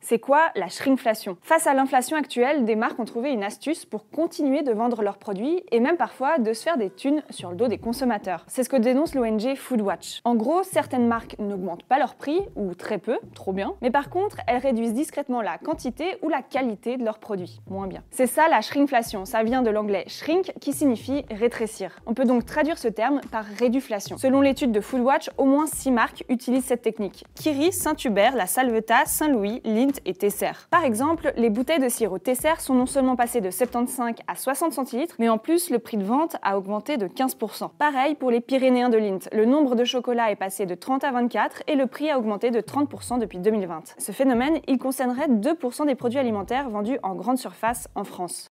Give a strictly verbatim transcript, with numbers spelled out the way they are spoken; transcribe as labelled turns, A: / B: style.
A: C'est quoi la shrinkflation? Face à l'inflation actuelle, des marques ont trouvé une astuce pour continuer de vendre leurs produits et même parfois de se faire des thunes sur le dos des consommateurs. C'est ce que dénonce l'O N G Foodwatch. En gros, certaines marques n'augmentent pas leur prix, ou très peu, trop bien, mais par contre, elles réduisent discrètement la quantité ou la qualité de leurs produits, moins bien. C'est ça la shrinkflation, ça vient de l'anglais shrink qui signifie rétrécir. On peut donc traduire ce terme par réduflation. Selon l'étude de Foodwatch, au moins six marques utilisent cette technique. Kiri, Saint-Hubert, La Salvetat, Saint-Louis, Lindt et Tesser. Par exemple, les bouteilles de sirop Tesser sont non seulement passées de soixante-quinze à soixante centilitres, mais en plus le prix de vente a augmenté de quinze pour cent. Pareil pour les Pyrénéens de Lindt, le nombre de chocolats est passé de trente à vingt-quatre et le prix a augmenté de trente pour cent depuis deux mille vingt. Ce phénomène, il concernerait deux pour cent des produits alimentaires vendus en grande surface en France.